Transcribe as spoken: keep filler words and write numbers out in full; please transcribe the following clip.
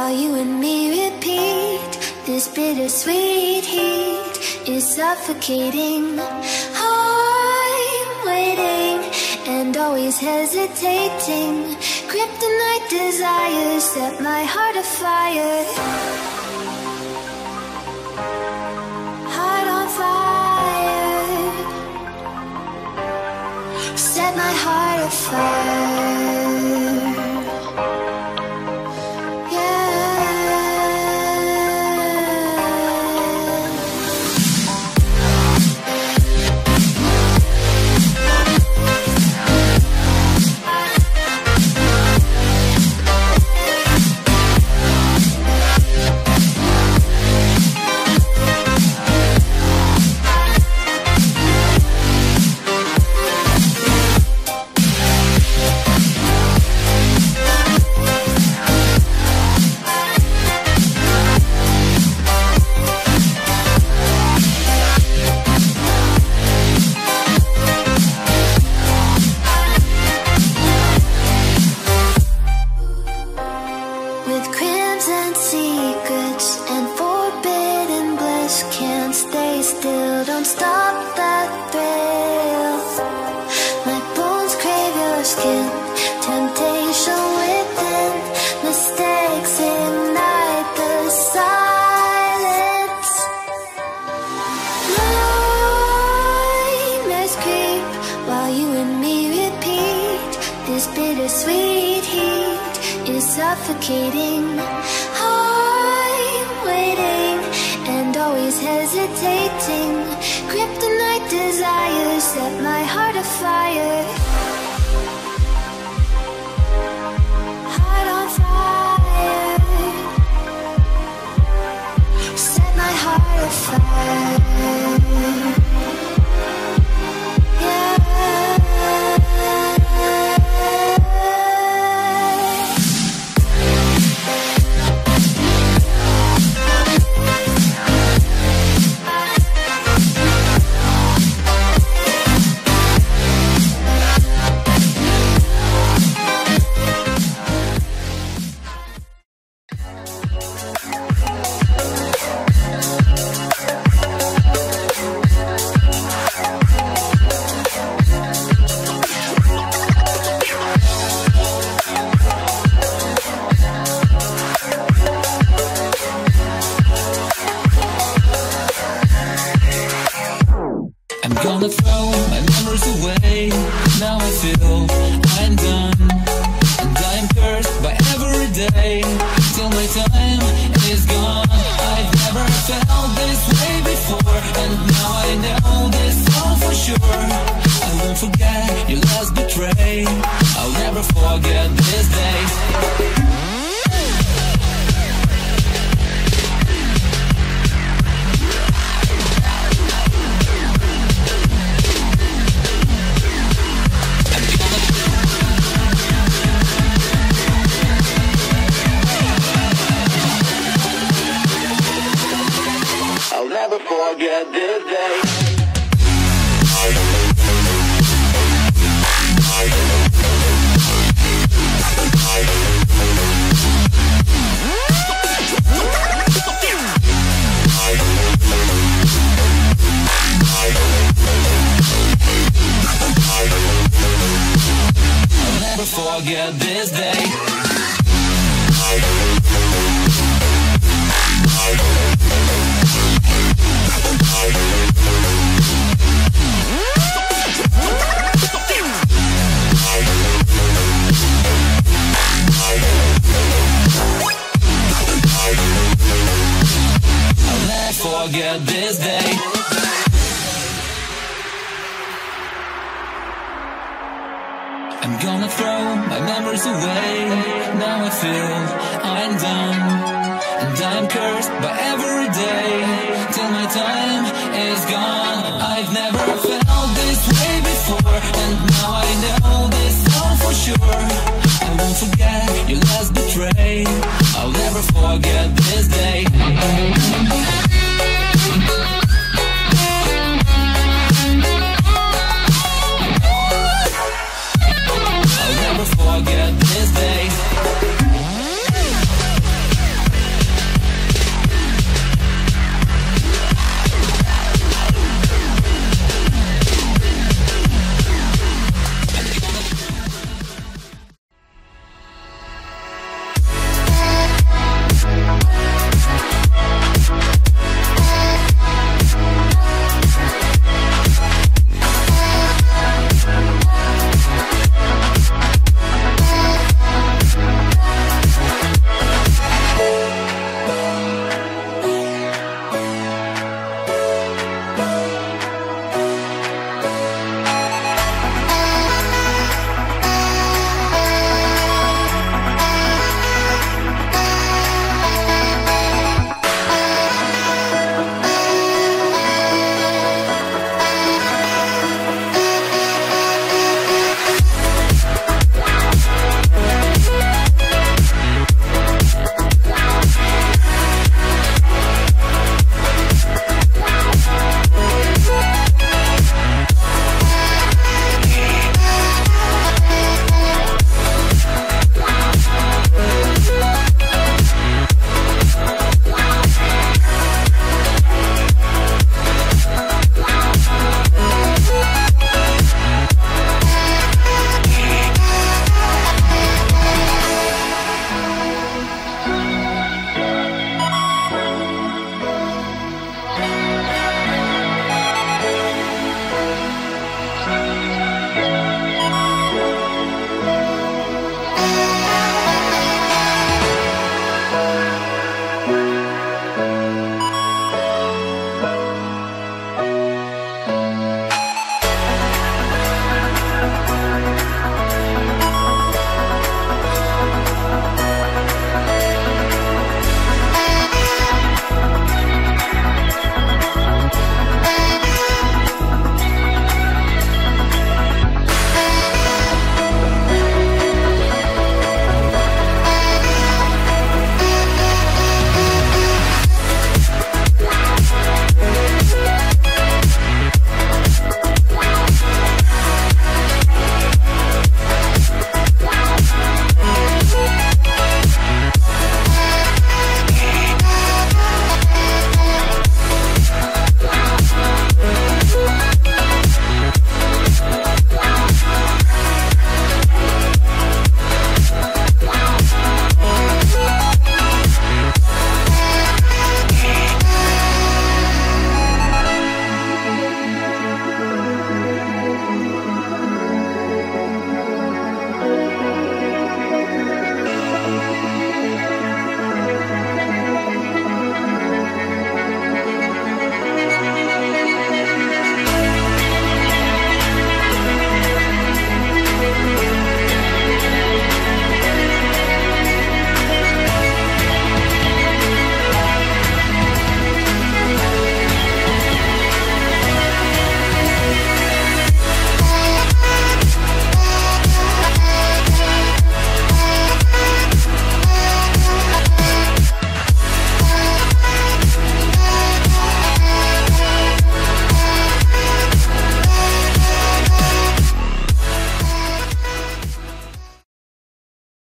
while you and me repeat. This bittersweet heat is suffocating. I'm waiting and always hesitating. Kryptonite desires set my heart afire. Heart on fire. Set my heart afire. Suffocating. I'm waiting and always hesitating. Kryptonite desires set my heart afire. Heart on fire. Set my heart afire. Gonna throw my memories away. Now I feel I'm done, and I'm cursed by every day till my time is gone. I've never felt this way before, and now I know this all for sure. I won't forget your last betray. I'll never forget this day. Never forget this day. I'll never forget this day. I'll never forget this day. I'm gonna throw my memories away. Now I feel I'm done, and I'm cursed by every day till my time is gone.